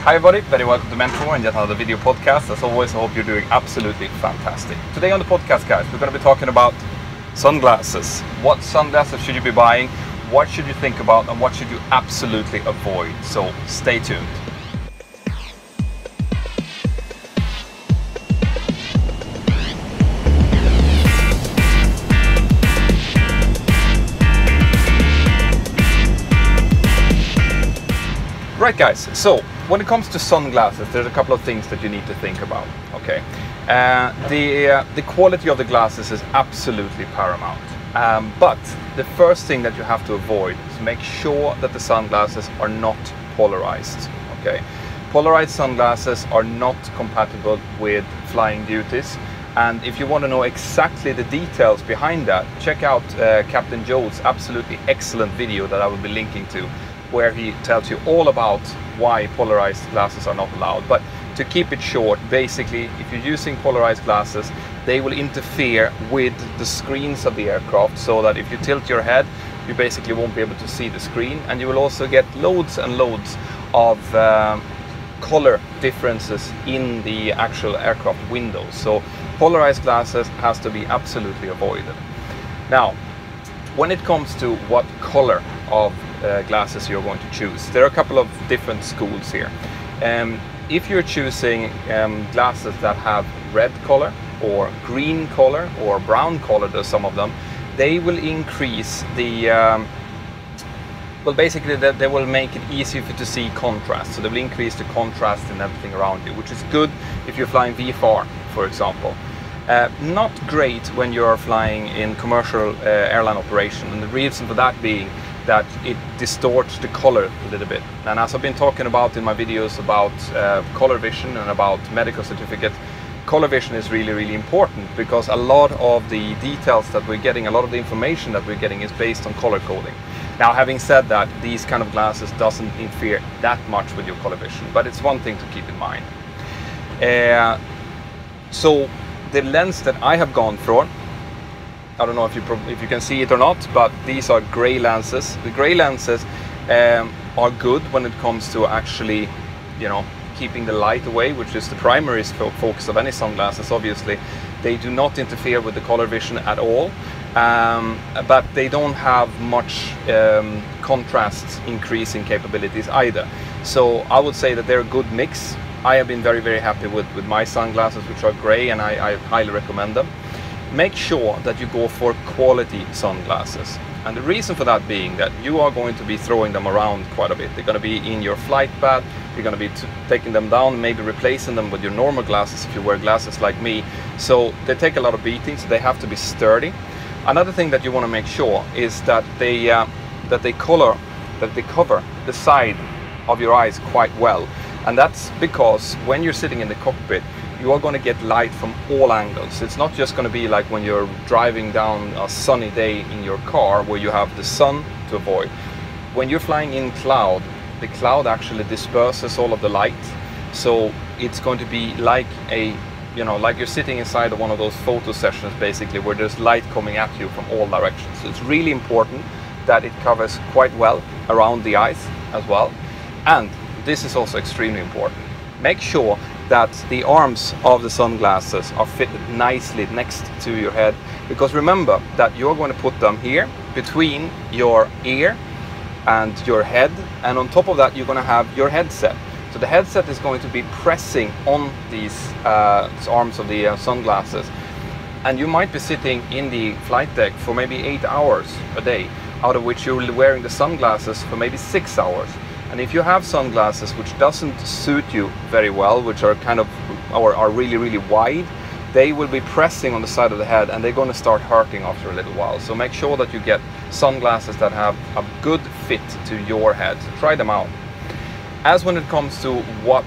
Hi everybody, very welcome to Mentour and yet another video podcast. As always, I hope you're doing absolutely fantastic. Today on the podcast, guys, we're going to be talking about sunglasses. What sunglasses should you be buying? What should you think about? And what should you absolutely avoid? So stay tuned. Right guys, so when it comes to sunglasses, there's a couple of things that you need to think about, okay? The quality of the glasses is absolutely paramount. But the first thing that you have to avoid is make sure that the sunglasses are not polarized, okay? Polarized sunglasses are not compatible with flying duties. And if you want to know exactly the details behind that, check out Captain Joe's absolutely excellent video that I will be linking to, where he tells you all about why polarized glasses are not allowed. But to keep it short, basically, if you're using polarized glasses, they will interfere with the screens of the aircraft, so that if you tilt your head, you basically won't be able to see the screen, and you will also get loads and loads of color differences in the actual aircraft windows. So polarized glasses has to be absolutely avoided. Now, when it comes to what color of glasses you're going to choose, there are a couple of different schools here. If you're choosing glasses that have red color or green color or brown color, there's some of them, they will increase the well, basically they will make it easier for you to see contrast. So they will increase the contrast in everything around you, which is good if you're flying VFR, for example. Not great when you're flying in commercial airline operation, and the reason for that being that it distorts the color a little bit. And as I've been talking about in my videos about color vision and about medical certificate, color vision is really, really important, because a lot of the details that we're getting, a lot of the information that we're getting is based on color coding. Now, having said that, these kind of glasses doesn't interfere that much with your color vision, but it's one thing to keep in mind. So the lens that I have gone for, I don't know if you can see it or not, but these are gray lenses. The gray lenses are good when it comes to actually, you know, keeping the light away, which is the primary focus of any sunglasses. Obviously, they do not interfere with the color vision at all, but they don't have much contrast increasing capabilities either. So I would say that they're a good mix. I have been very, very happy with my sunglasses, which are gray, and I highly recommend them. Make sure that you go for quality sunglasses. And the reason for that being that you are going to be throwing them around quite a bit. They're going to be in your flight bag, you're going to be taking them down, maybe replacing them with your normal glasses if you wear glasses like me. So they take a lot of beatings, so they have to be sturdy. Another thing that you want to make sure is that they cover the side of your eyes quite well. And that's because when you're sitting in the cockpit, you are going to get light from all angles. It's not just going to be like when you're driving down a sunny day in your car where you have the sun to avoid. When you're flying in cloud, the cloud actually disperses all of the light. So it's going to be like like you're sitting inside of one of those photo sessions, basically, where there's light coming at you from all directions. So it's really important that it covers quite well around the eyes as well. And this is also extremely important. Make sure that the arms of the sunglasses are fitted nicely next to your head, because remember that you're going to put them here between your ear and your head, and on top of that you're going to have your headset. So the headset is going to be pressing on these arms of the sunglasses, and you might be sitting in the flight deck for maybe 8 hours a day, out of which you're wearing the sunglasses for maybe 6 hours. And if you have sunglasses which doesn't suit you very well, which are kind of, or are really, really wide, they will be pressing on the side of the head, and they're going to start hurting after a little while. So make sure that you get sunglasses that have a good fit to your head. Try them out. As when it comes to what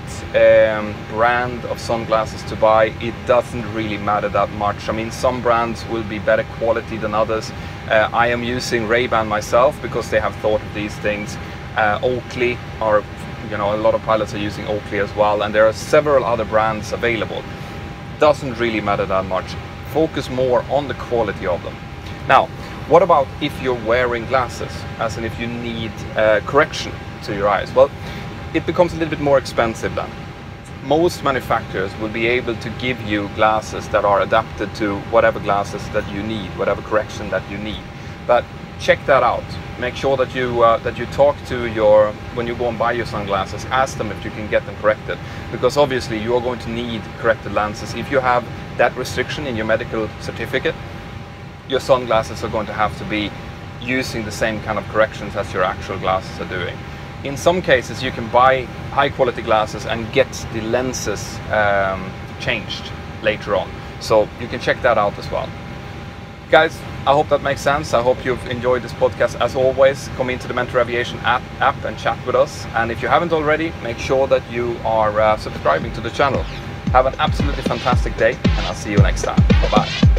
brand of sunglasses to buy, it doesn't really matter that much. I mean, some brands will be better quality than others. I am using Ray-Ban myself because they have thought of these things. Oakley, or a lot of pilots are using Oakley as well, and there are several other brands available. Doesn't really matter that much. Focus more on the quality of them. Now, what about if you're wearing glasses, as in if you need correction to your eyes? Well, it becomes a little bit more expensive then. Most manufacturers will be able to give you glasses that are adapted to whatever glasses that you need, whatever correction that you need. But check that out. Make sure that you talk to when you go and buy your sunglasses, ask them if you can get them corrected, because obviously you are going to need corrected lenses. If you have that restriction in your medical certificate, your sunglasses are going to have to be using the same kind of corrections as your actual glasses are doing. In some cases, you can buy high quality glasses and get the lenses changed later on. So you can check that out as well. Guys, I hope that makes sense. I hope you've enjoyed this podcast. As always, come into the Mentour Aviation app and chat with us. And if you haven't already, make sure that you are subscribing to the channel. Have an absolutely fantastic day, and I'll see you next time. Bye-bye.